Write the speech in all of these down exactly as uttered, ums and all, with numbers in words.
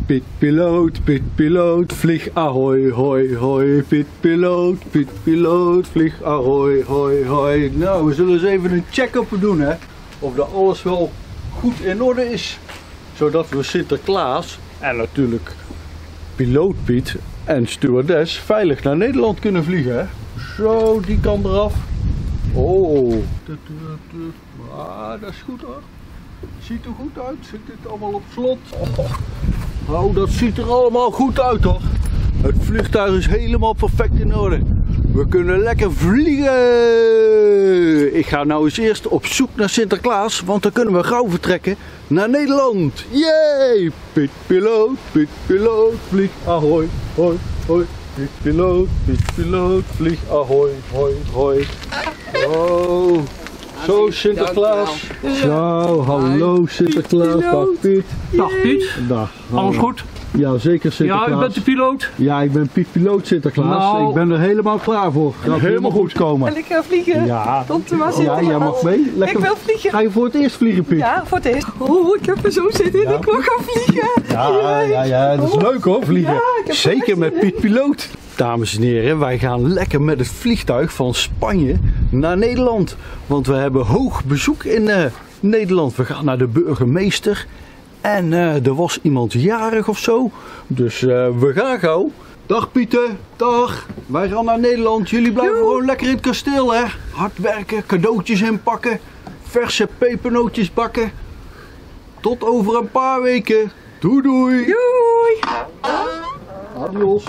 Pitpiloot, pitpiloot, vlieg ahoy, hoi, hoi. Pitpiloot, pitpiloot, vlieg ahoy, hoi, hoi. Nou, we zullen eens even een check-up doen, hè. Of dat alles wel goed in orde is. Zodat we Sinterklaas en natuurlijk piloot Piet en stewardess veilig naar Nederland kunnen vliegen, hè. Zo, die kant eraf. Oh, ah, dat is goed hoor. Ziet er goed uit. Zit dit allemaal op slot? Oh, oh, dat ziet er allemaal goed uit hoor. Het vliegtuig is helemaal perfect in orde. We kunnen lekker vliegen. Ik ga nou eens eerst op zoek naar Sinterklaas, want dan kunnen we gauw vertrekken naar Nederland. Yay! Pitpiloot, pitpiloot, vlieg ahoy, hoi, hoi. Pitpiloot, pitpiloot, vlieg ahoy, hoi, hoi. Oh. Zo Sinterklaas. Zo, hallo Sinterklaas. Dag Piet. Dag Piet. Dag. Alles goed? Ja, zeker Sinterklaas. Ja, u bent de piloot? Ja, ik ben Piet Piloot Sinterklaas. Nou, ik ben er helemaal klaar voor. Gaat helemaal, helemaal goed komen. En ik ga vliegen. Ja. Tot maar Sinterklaas. Ja, jij mag mee. Lekker. Ik wil vliegen. Ga je voor het eerst vliegen, Piet? Ja, voor het eerst. Oh, ik heb er zo zin in. Ja. Ik wil gaan vliegen. Ja, ja, ja, dat is oh. leuk hoor, vliegen. Ja, ik heb zeker met Piet Piloot. Dames en heren, wij gaan lekker met het vliegtuig van Spanje naar Nederland. Want we hebben hoog bezoek in uh, Nederland. We gaan naar de burgemeester. En uh, er was iemand jarig of zo. Dus uh, we gaan gauw. Dag Pieter, dag. Wij gaan naar Nederland. Jullie blijven Doei. Gewoon lekker in het kasteel, hè. Hard werken, cadeautjes inpakken. Verse pepernootjes bakken. Tot over een paar weken. Doei doei. Doei. Adios.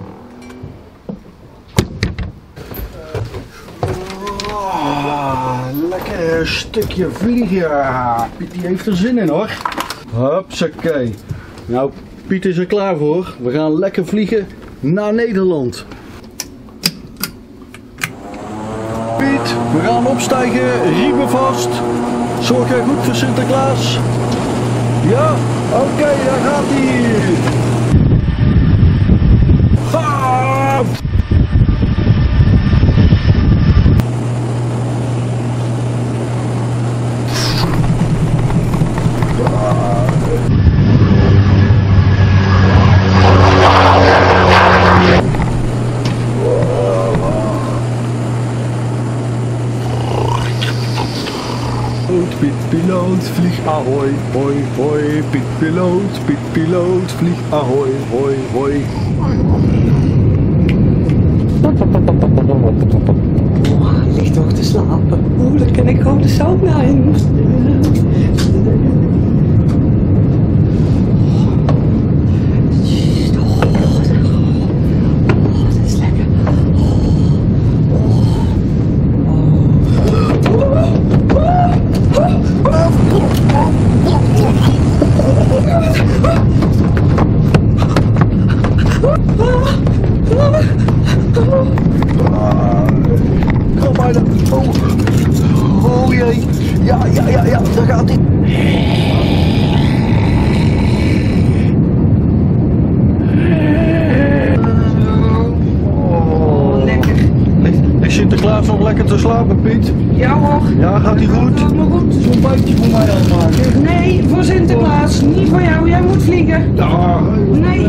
Ah, lekker stukje vliegen. Piet die heeft er zin in hoor. Hupsakee. Nou, Piet is er klaar voor. We gaan lekker vliegen naar Nederland. Piet, we gaan opstijgen. Riemen vast. Zorg jij goed voor Sinterklaas? Ja? Oké, okay, daar gaat hij. Ah! Piloot, vlieg ahoy, hoi, hoi. Piet Piloot, Piet Piloot, vlieg ahoy, hoi, hoi. Oh, ligt toch te slapen. Oeh, daar kan ik gewoon de sauna in. Kom maar dan. Oh. Oh jee. Ja, ja, ja, ja, daar gaat hij. Oh, lekker. Is Sinterklaas nog lekker te slapen, Piet? Ja hoor. Ja, gaat hij goed? Gaat me goed. Zo'n buitje voor mij al maken. Nee, voor Sinterklaas. Niet voor jou. Jij moet vliegen. Ja. Nee.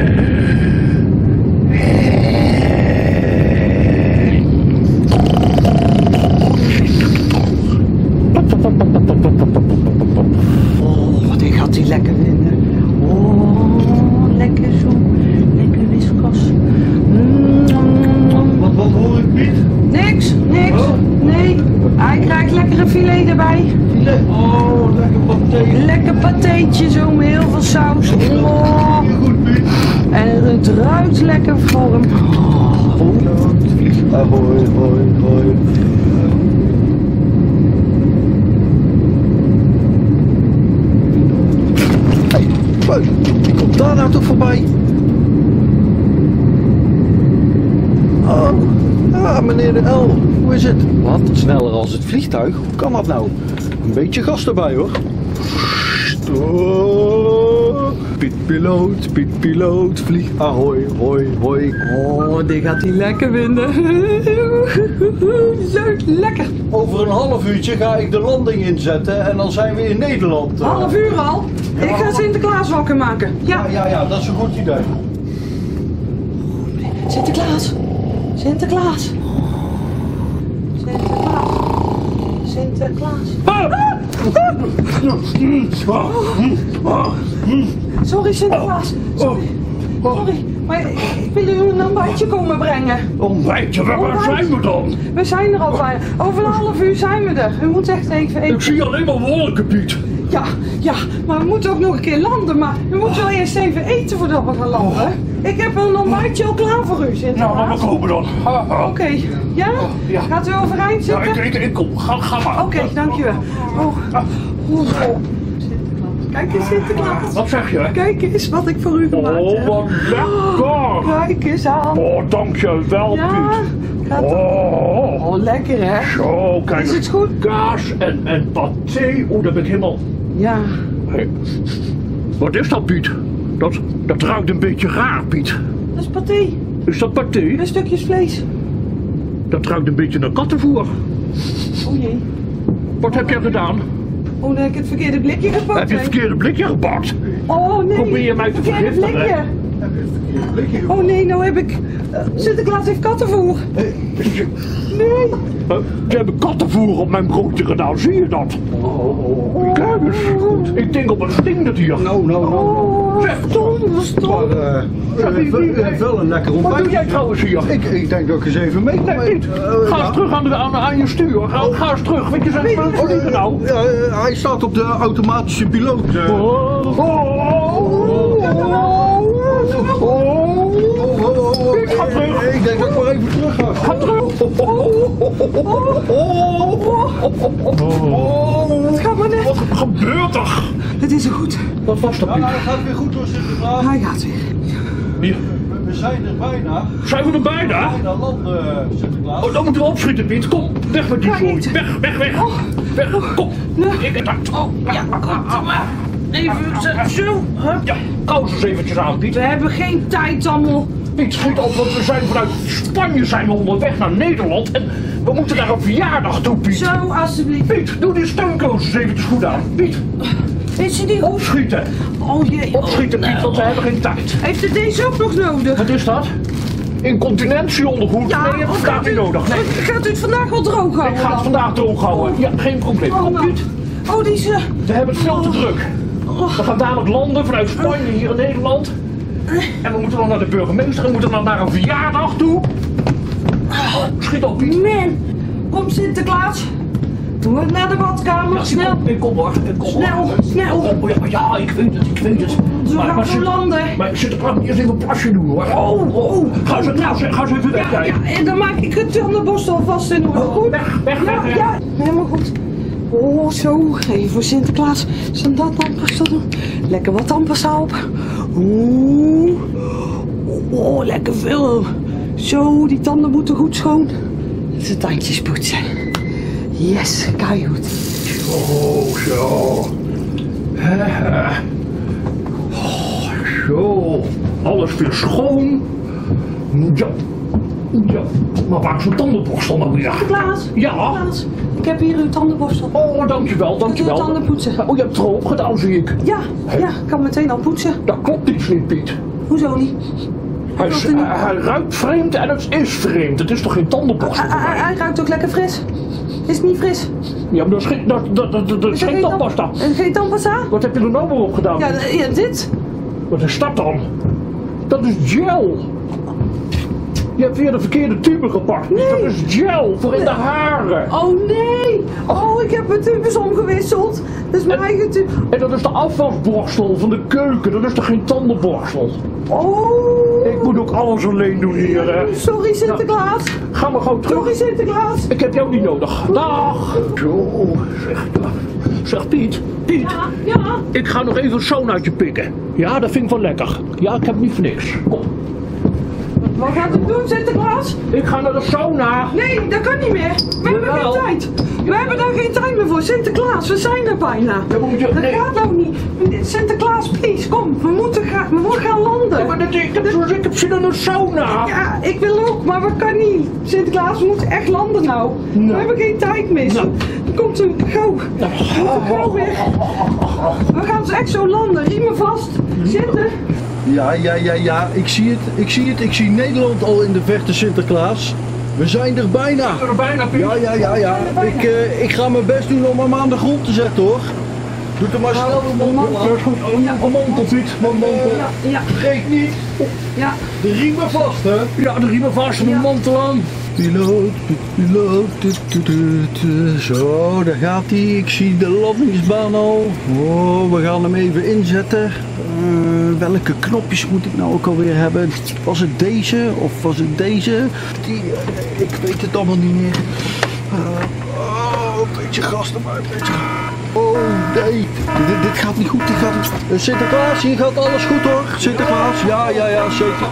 Oh, die gaat hij lekker vinden. Oh, lekker zo. Lekker wiskas. Mm. Wat, wat hoor ik, Piet? Niks, niks. Oh. Nee. Hij krijgt lekker een filet erbij. Filet? Oh, lekker paté. Lekker patéetje zo met heel veel saus. Oh. Goed, Piet. En het ruikt lekker voor hem. Oh. Ahoy, hoi, hoi. Hey, wat? Wie komt daar nou toch voorbij? Oh, ah, meneer de L. Hoe is het? Wat? Sneller als het vliegtuig? Hoe kan dat nou? Een beetje gas erbij hoor. Oh. Piet Piloot, Piet Piloot, vlieg ahoy, hoi, hoi. Oh, die gaat hij lekker vinden. Leuk, lekker. Over een half uurtje ga ik de landing inzetten en dan zijn we in Nederland. Uh. Half uur al? Ik ga Sinterklaas wakker maken. Ja. Ja, ja, ja, dat is een goed idee. Sinterklaas. Sinterklaas. Sinterklaas. Sinterklaas. Ah. Sorry Sinterklaas. Sorry. Sorry. Maar ik wil u een ontbijtje komen brengen. Ontbijtje? Waar, waar zijn we dan? We zijn er al bij. Over een half uur zijn we er. U moet echt even eten. Ik zie alleen maar wolken, Piet. Ja, ja, maar we moeten ook nog een keer landen. Maar we moeten wel eerst even eten voordat we gaan landen. Oh. Ik heb een ontbijtje al klaar voor u, Sinterklaas. Nou, laten we komen dan. Oké, okay. Ja? Oh, ja? Gaat u overeind zitten? Ja, ik, ik, ik kom. Ga, ga maar. Oké, okay, dankjewel. Oh. Oh. Oh. Kijk eens, Sinterklaas. Wat zeg je? Kijk eens wat ik voor u gemaakt heb. Oh, wat lekker. Oh, kijk eens aan. Oh, dankjewel, ja, Piet. Gaat oh. oh, lekker hè? Zo, kijk. Is het goed? Kaas en, en paté. Oh, dat ben ik helemaal... Ja. Hey. Wat is dat, Piet? Dat, dat ruikt een beetje raar, Piet. Dat is paté. Is dat paté? Met stukjes vlees. Dat ruikt een beetje naar kattenvoer. Oh jee. Wat heb jij gedaan? Oh, dan heb ik het verkeerde blikje gepakt. Heb je het verkeerde blikje gepakt? Oh nee. Probeer je mij te vergiftigen? Blikje. Oh nee, nou heb ik... Uh, Sinterklaas heeft kattenvoer. Nee. Nee. Uh, ze hebben kattenvoer op mijn broodje gedaan, zie je dat? Oh, oh, oh. Kijk eens. Ik denk op een stinkt hier. Nou, nou, nou. Zeg, stom, stom. Maar, uh, u heeft wel een lekker ontbijt. Wat doe jij trouwens hier? Ik, ik denk dat ik eens even mee kom. Nee, niet. Uh, ga eens ja. terug aan, de, aan, aan je stuur. Ga, ga eens terug. Weet je zijn vliegen nou? Ja, uh, hij staat op de automatische piloot. Uh. Oh, oh, oh, oh, oh. Ik ga terug. Ik denk dat ik maar even terug ga. Ga terug. Wat gaat maar net? Wat gebeurt er? Het is er goed. Wat was dat, Piet? Ja, het gaat weer goed hoor, Sinterklaas. Hij gaat weer. Hier. We zijn er bijna. Zijn we er bijna? Bijna landen, Sinterklaas. Oh, dan moeten we opschieten, Piet. Kom, weg met die zooi. Weg, weg, weg. Weg, kom. Ik dacht, oh, ja, kom maar. Even zo. Ja, kous eens eventjes aan, Piet. We hebben geen tijd, allemaal. Piet, schiet op, want we zijn vanuit Spanje zijn we onderweg naar Nederland en we moeten naar een verjaardag toe, Piet. Zo, alsjeblieft. Piet, doe die steunkoos eens eventjes goed aan. Piet. Is die goed? Opschieten. Oh jee. Opschieten, Piet, want we hebben geen tijd. Heeft het deze ook nog nodig? Wat is dat? Incontinentieondergoed? Ja, nee, je hebt vandaag niet nodig. Nee. Gaat u het vandaag wel droog houden? Ik ga het vandaag droog houden. Ja, geen probleem. Kom, Piet. Oh, die is... Uh... We hebben het veel te druk. We gaan dadelijk landen vanuit Spanje hier in Nederland. En we moeten dan naar de burgemeester en we moeten dan naar een verjaardag toe. Oh, schiet op, Piet. Man, kom Sinterklaas. We moeten naar de badkamer, ja, snel. Ik kom, ik kom hoor, ik kom snel, hoor. snel. Oh, ja, ja, ik weet het, ik weet het. Zo maar, gaan maar, we landen. Maar Sinterklaas moet eerst even een plasje doen hoor. Oh, oh. Ga eens, nou, ga eens even weg. Ja, ja, en dan maak ik het tandenborstel vast in orde. Oh, weg, weg, ja, weg. Ja, helemaal goed. Oh, zo. Even voor Sinterklaas. Zijn dat tandpasta doen? Lekker wat tandpasta op. Oeh. Oh, lekker veel. Zo, die tanden moeten goed schoon. Zijn tandjes poetsen. Yes, keihard. Zo, zo. Oh, zo. Alles weer schoon. Ja. Ja. Maar waar is mijn tandenborstel nou weer? Klaas. Ja. Klaas. Ik heb hier uw tandenborstel. Oh, dankjewel, dankjewel. Uw tanden poetsen. Oh, je hebt het erop gedaan, zie ik. Ja, ja, ik kan meteen al poetsen. Dat klopt iets niet, Piet. Hoezo niet? Hij, is, hij, hij ruikt vreemd en het is vreemd. Het is toch geen tandenborstel voor mij? Hij ruikt ook lekker fris. Is het niet fris? Ja, maar dat is geen, dat, dat, dat, dat is geen tandpasta. Geen tandpasta? Wat heb je er nou weer op gedaan? Ja, ja, dit. Wat is dat dan? Dat is gel. Je hebt weer de verkeerde tube gepakt. Nee. Dat is gel voor in de haren. Oh nee. Oh, ik heb mijn tubes omgewisseld. Dat is mijn en, eigen tube. En dat is de afwasborstel van de keuken. Dat is toch geen tandenborstel? Oh. Ik moet ook alles alleen doen hier, hè. Sorry, Sinterklaas. Nou, ga maar gewoon terug. Sorry, Sinterklaas. Ik heb jou niet nodig. Dag. Zo, zeg, zeg Piet. Piet. Ja, ja. Ik ga nog even een saunaatje pikken. Ja, dat vind ik wel lekker. Ja, ik heb niet voor niks. Kom. Wat gaat u doen, Sinterklaas? Ik ga naar de sauna. Nee, dat kan niet meer. We hebben Jawel. geen tijd. We hebben daar geen tijd meer voor. Sinterklaas, we zijn er bijna. Dan moet je- Dat nee. gaat nou niet. Sinterklaas, please, kom. We moeten gaan, we moeten gaan landen. Maar dat, ik, heb, zo- ik heb zin in een sauna. Ja, ik wil ook, maar we kan niet. Sinterklaas, we moeten echt landen nou. We hebben geen tijd meer. Nou. Er komt een gauw. We moeten gauw weg. We gaan ze echt zo landen. Riemen vast. Zitten. Ja, ja, ja, ja. Ik zie het. Ik zie het. Ik zie Nederland al in de verte, Sinterklaas. We zijn er bijna. Ik ben er bijna, Piet. Ja, ja, ja, ja. Ik, uh, ik ga mijn best doen om hem aan de grond te zetten, hoor. Doe er maar snel een mantel aan. Dat is goed. Oh, ja, een mantel, Piet. Mijn mantel. Ja, ja, Vergeet niet. ja. De riemen vast, hè. Ja, de riemen vast en een mantel aan. Piloot, piloot, tu, tu, tu, tu. Zo, daar gaat hij. Ik zie de landingsbaan al. Oh, we gaan hem even inzetten. Uh, welke knopjes moet ik nou ook alweer hebben? Was het deze of was het deze? Die, uh, ik weet het allemaal niet meer. Uh, oh, een beetje gas erbij, een beetje. Oh nee, dit, dit gaat niet goed. Dit gaat niet. Uh, Sinterklaas, hier gaat alles goed hoor. Sinterklaas, ja, ja, ja, zeker.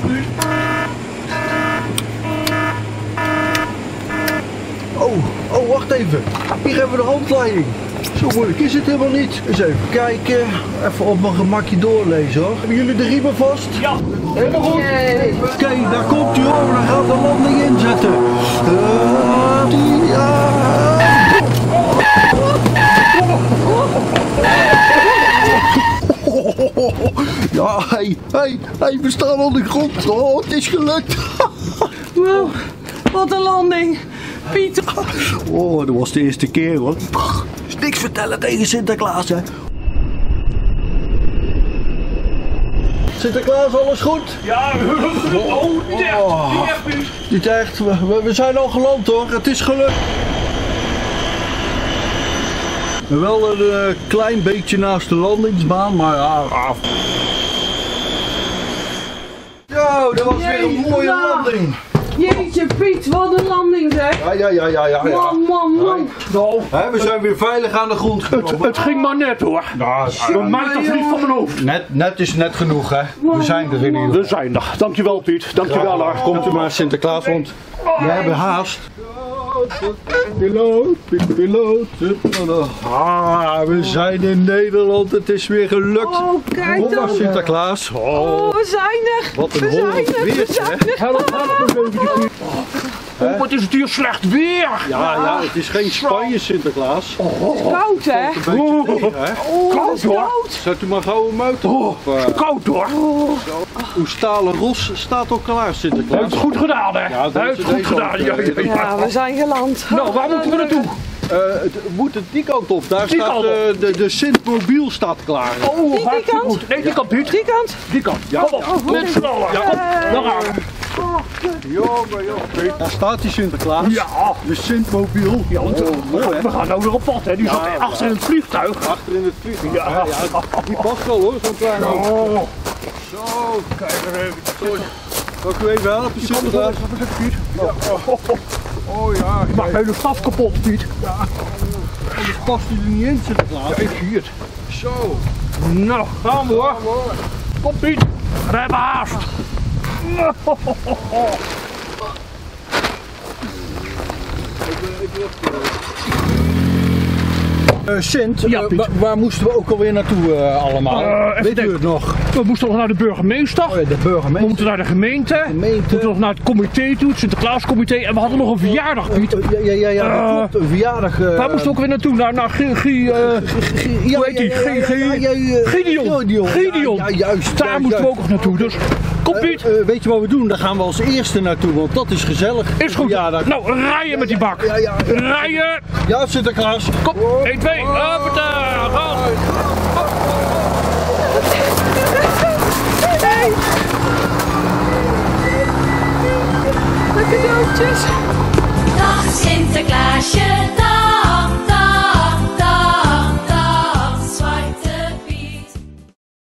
Oh, oh, wacht even. Hier hebben we de handleiding. Zo moeilijk is het helemaal niet. Eens even kijken. Even op mijn gemakje doorlezen hoor. Hebben jullie de riemen vast? Ja, helemaal goed. Oké, daar komt hij hoor. Dan gaat de landing inzetten. Uh, die, ja. Ja, hey, hey, hey, we staan op de grond. Oh, het is gelukt. Wow, wat een landing. Piet. Oh, dat was de eerste keer hoor. Is niks vertellen tegen Sinterklaas hè. Sinterklaas, alles goed? Ja, oh, niet echt. Oh. Niet echt, Piet. Niet echt, we, we zijn al geland hoor. Het is gelukt. Wel een uh, klein beetje naast de landingsbaan, maar ja. Ah. Yo, dat was weer een mooie Ja. landing. Jeetje Piet, wat een landing zeg. Ja, ja, ja, ja, ja. ja. Man, man, man. Nou, Hè, we zijn weer veilig aan de grond het, gekomen. het ging maar net hoor. Ja, Dan maakt dat niet van mijn hoofd. net, net is net genoeg hè. We zijn er in ieder geval. We zijn er. Dankjewel, Piet. Dankjewel, Lars. Komt u maar Sinterklaas, want we hebben haast. Piloot, piloot, piloot. Ah, we zijn in Nederland. Het is weer gelukt. Oh, kijk Kom maar dan. Sinterklaas. Oh, Oh, we zijn er. wat een We zijn Holland er. weer, We zijn hè? er. Help, help me eventjes. Oh, wat is het hier slecht weer. Ja, ja, het is geen Spanje Sinterklaas. Koud hè? Een beetje tegen, hè? Oh, Koud, het is hoor. koud. Zet u maar gauw een muit op. Uh, Koud hoor. uw stalen ros staat al klaar, Hij Sinterklaas. heeft het goed gedaan, hè? Ja, dat Hij is heeft het goed deze gedaan. ook, Ja, eh, ja, ja. Ja, we zijn geland. Nou, waar moeten we naartoe? Uh, het moet het die kant op. Daar Die staat kant uh, de, de Sint-mobiel staat klaar. Oh, die hartstikke kant? goed. Nee, die kant niet. Die kant. Die kant. Ja, kom op. Met z'n allen. Ja, kom. Daar gaan we. Jongen, jongen. Daar staat die Sinterklaas. Ja. De Sint-mobiel. Ja, want Oh, mooi, hè? we gaan nou weer op pad, hè? Die zat Ja, achter in het vliegtuig. Achter in het vliegtuig. Ja. Ja, ja, die past wel hoor, zo'n klein auto. Oh, Zo, kijk er even. kan ik u even helpen, Sinterklaas? Wat is het, Piet? Oh ja, Ik maak mijn hele staf kapot, Piet. anders past hij er niet in, Sinterklaas. Ik zie het. Zo. Nou, gaan we hoor. Kom, Piet. We hebben haast. Uh, Sint, Ja, uh, Piet. wa- waar moesten we ook alweer naartoe uh, allemaal? Uh, even Weet u denken. het nog? We moesten nog naar de burgemeester. Oh ja, de We burgemeester. moeten naar de gemeente. Gemeente. We moeten nog naar het comité toe, het Sinterklaascomité. En we hadden nog een verjaardag, Piet. Uh, ja, ja, ja, ja, dat Uh, klopt. Een verjaardag. Uh, Waar moesten we ook weer naartoe? Naar, naar G... G uh, ja, hoe heet die? ja, ja, ja, G- ja, ja, ja, ja, Gideon. Gideon. Gideon. Ja, ja, juist. Daar juist, moesten we juist. ook nog naartoe. Dus kom, Piet. Uh, uh, weet je wat we doen? Daar gaan we als eerste naartoe, want dat is gezellig. Is goed. Ja, daar... Nou, rijden met die bak. Ja, ja, ja. Rijden. Ja, Sinterklaas. Kom. één, twee. Hoppata. Gas. Nee. De cadeautjes. Dag